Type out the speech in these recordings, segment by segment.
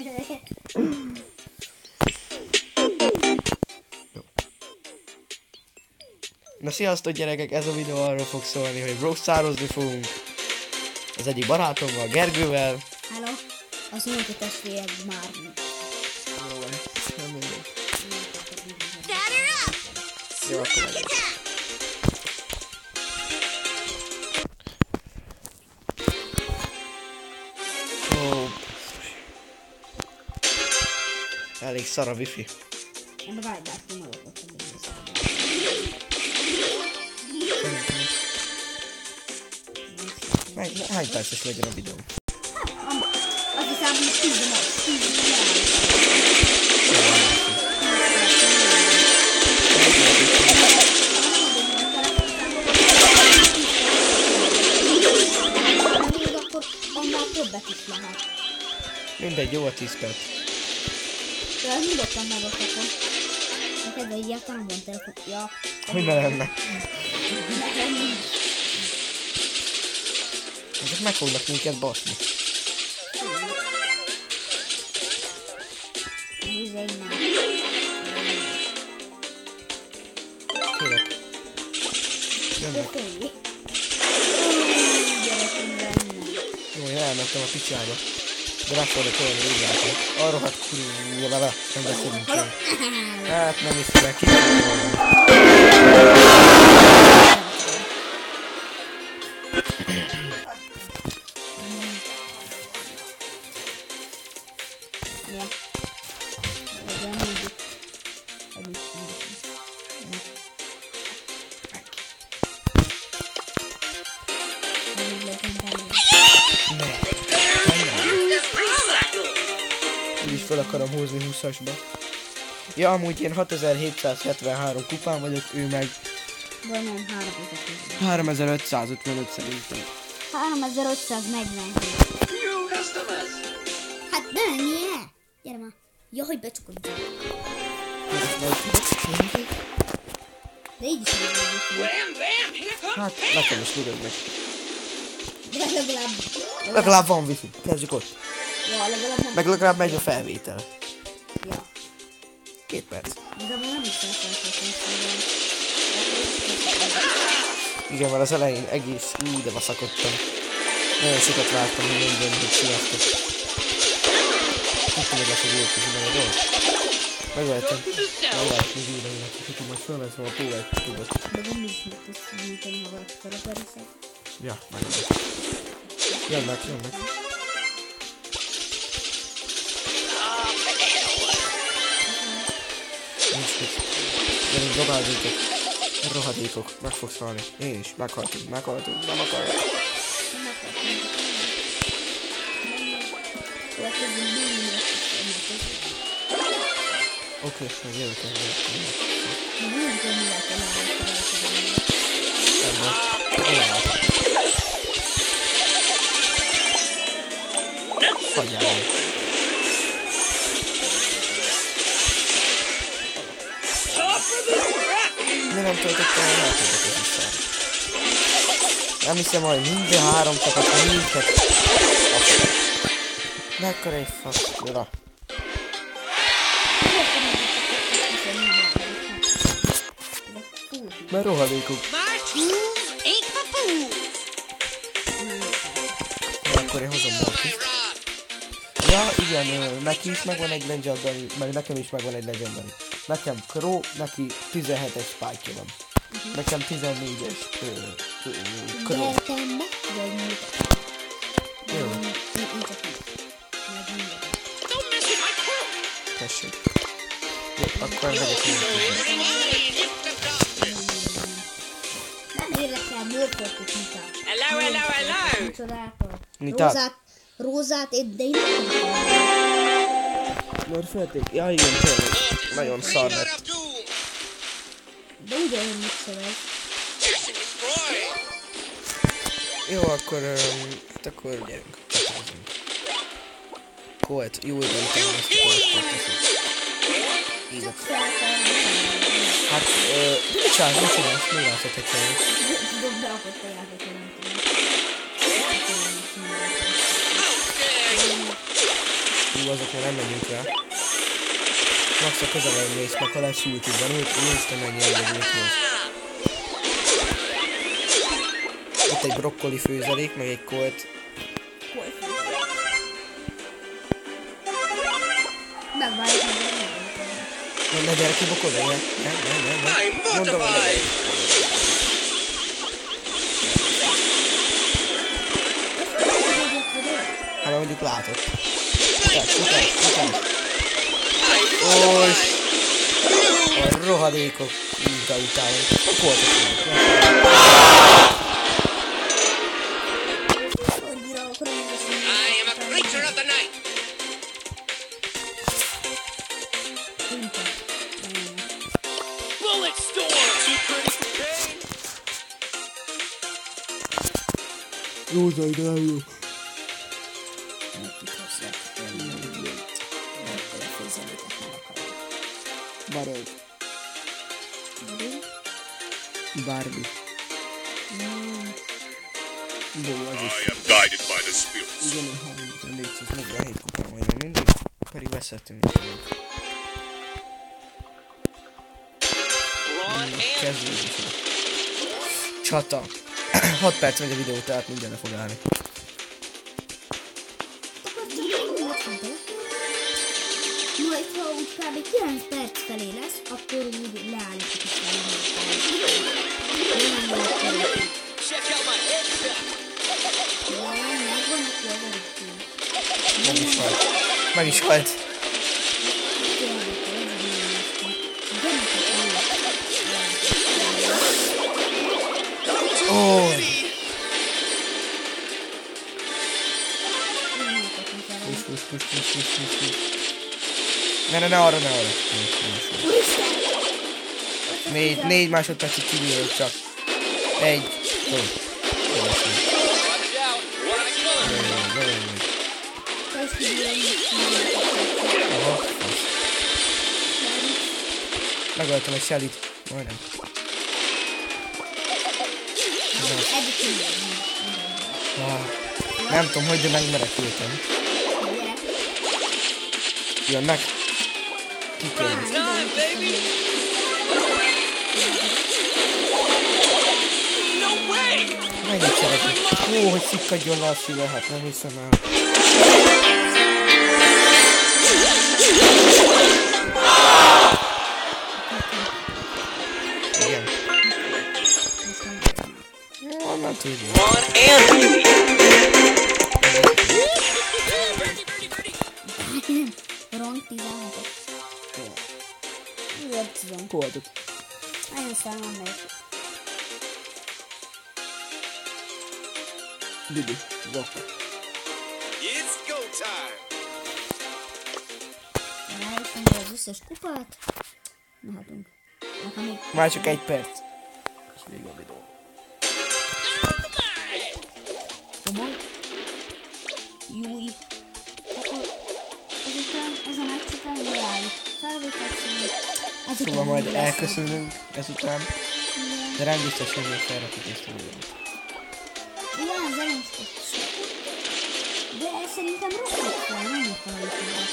Na sziasztok gyerekek, ez a videó arról fog szólni, hogy rockstározni fogunk az egyik barátommal, Gergővel. Hello, az unokor testvérek már. Jó, nem mindegy. Jó, akkor legyen. Ó, elég szar a wifi. Én rájbáltam magukat a Hány perces legyen a videó? azt hiszem, hogy 10 akkor annál többet is lehet. Mindegy, jó a 10 perc. De ezt nyugodtan megosztatom. Neked egyáltalán nem van telefon. Ja. Hogy ne lenne? Ezek meg fognak minket baszni. Kérek. Jönnek. Jó, én elmentem a picsába. De meg fogok olyan, úgy látom. Arra hát kurva vele, nem beszélünk el. Hát nem is szívek ki. Úgy is fel akarom húzni 20-asba. Ja, amúgy én 6773 kupán vagyok, ő meg... Vagy nem, 3555 szerintem. 3547. Hát nem, miért? Gyere már. Ja, hogy becsukodjál. De így is Hát, nekem is lurögnek. de Legalább van wifi. Kezdjük ott. Ja, legalább nem. Meg legalább megy a felvétel. Ja. 2 perc. Igazából nem is felfeltétlenül. Igen, mert az elején egész de baszakodtam. Nagyon sokat vártam, hogy mondjam, hogy sziasztok. Nem tudom, hogy jók is minden dolog. Megvehetem. Megvehetem az írainak, és akkor majd fölveszem a próbált tudod. De nem is mit tudsz nyújtani, ha valaki teleperiszel. Ja, megvehetem. Jönnek. Nincs mit. Gyerünk, dobálgatok. Rohadékok, meg fogsz halni. Én is, meghaltunk, nem akarják. Oké, meg jövök el. Hagyjál. Mi nem töltöttem, hogy eltöltök ez is. Nem hiszem, hogy minden 3 csapat minket. Mekkora egy faszra. Mert rohadékok. Akkor én hozom Mortis. Ja, igen, neki is megvan egy legendary, meg nekem is megvan egy legendary. Nekem Crow, neki 17-es spike van. Nekem 14-es Crow. Jó. Tessék. Jó, akkor megyek mindent. Nem érdekel, mörkölt is Nita. Hello. Micsodáltal. Nitát. Rózát, de én nem tudom. Nerfelték? Ja igen, tényleg. Nagyon szar lett. De ugyanúgy mit szöveg. Jó, akkor gyerünk. Csatlakozunk. Colt, jó döntem ezt a Coltot teszünk. Így ott. Hát, mit csinálsz, mit csinálsz? Mi látszott egy fejét? Berakott a játékot, nem tudom. Jó, azokra nem megyünk rá. Max a közelebb mész, meg ha lesz YouTube-ban, úgy nem mennyi egyedült hoz. Ott egy brokkoli főzelék, meg egy kolt. Megvárjuk meg. Ne gyere ki bokodra, nem. Mondom, hogy nem. Hát mondjuk látott. Futás. Olysz! A rohadékok munka után. I am a creature of the night. Bullet storm. Too pretty for pain. Jó, de nem jó. Barog. Barbie. Jó, az is. I am guided by the spirits. Igen, ha 447 kupán majdnem mindig, pedig veszettünk is. Kezdődik. Csata. 6 perc megy a videó, tehát mindenre fog állni. Majd ha úgy kb. 9 perc felé lesz, akkor úgy leállítjuk is Check out my headset. megvan a kiavarító. Meg is halt. Ój! Fuss. Ne arra. 4 másodpercig kívül csak. 1. Jó. Watch out. Aha. Megöltem egy Shellyt. Majdnem. Nem tudom, hogy de megmerekültem. Jönnek. Kikérem. Time, baby. No way. Mennyit szeretnék. Ó, hogy szikkadjon le a szíve, hát nem hiszem el. Igen. Jó, már tudjuk. One and Rong 16-os. Jó, 10. Koldot. Nagyon számom meg. Bibi, rock. It's go time. Rájöttem az összes kupát. Mehetünk. Már csak 1 perc. És vége a videó. Komoly. Júj. Akkor ezután ez a meccs után leállít. Felvételt színű. Szóval majd elköszönünk ezután. De nem biztos, hogy még felrakjuk ezt a videót. Igen, ez elég fontos. De szerintem rosszat fel, nem felvételt.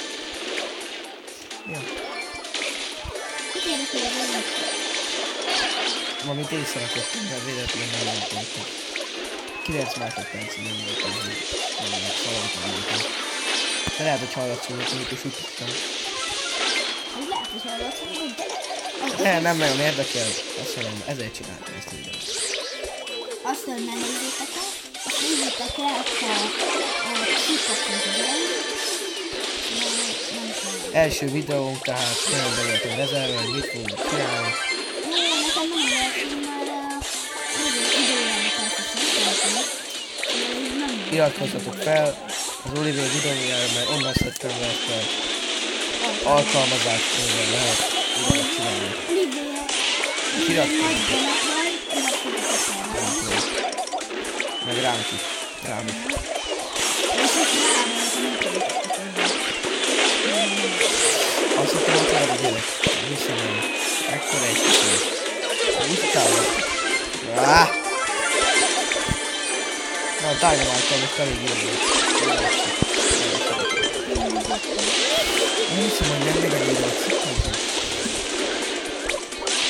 Ja. Mit érdekel a velem? Valamit észrerakottam, mert véletlenül nem láttam. 9 másodpercig nem voltam, hogy nem lehet szalagot. De lehet, hogy hallatszónak, amikor sütöttem. Ez lehet, hogy hallatszónak, de... De nem nagyon érdekel, azt mondom, ezért csináltam ezt a videót. Azt, hogy nem nézzétek el, azt nézzétek el, ha csipakunk az elején. Nem kell. Első videónk, tehát nagyon bejöttem vezelve, hogy mit fogunk csinálni. Nekem nem lehet, már időjárnak elköszönöm. Iratkozzatok fel az Oliver videójára, mert onnan szedtem le ezt az alkalmazást, amivel lehet videót csinálni. Iratkozzatok. Meg ránk is. Rám is. Azt hittem, hogy talán a gyerek. Viszont ekkora egy kicsit. Úgy távol. Na, a Dynamite-tal most elég jó volt.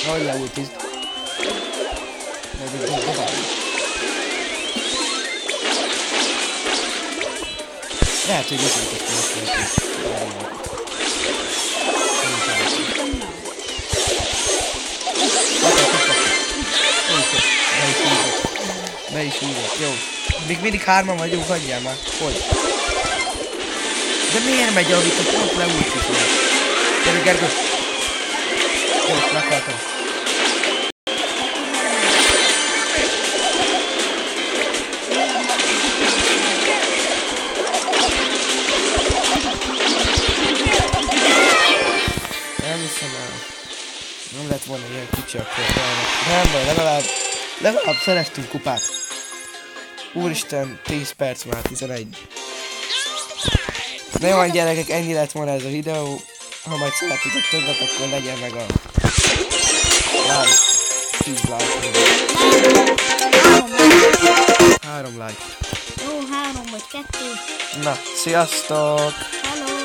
Ahogy leultizd. Dobálj. Lehet, hogy viszontott most. Be is húzott. Jó. Még mindig 3-an vagyunk, hagyjál már. Hogy? De miért megy, amit a pont leújtjuk? Gyere, Gergő! Jó, meghaltam. Nem hiszem el. Nem lett volna ilyen kicsi akkor. Nem baj, legalább szereztünk kupát. Úristen, 10 perc már, 11. Na jó, gyerekek, ennyi lett volna ez a videó. Ha majd szeretnétek többet, akkor legyen meg a like. 10 like. 3 like. Jó, 3 vagy 2. Na, sziasztok! Hello!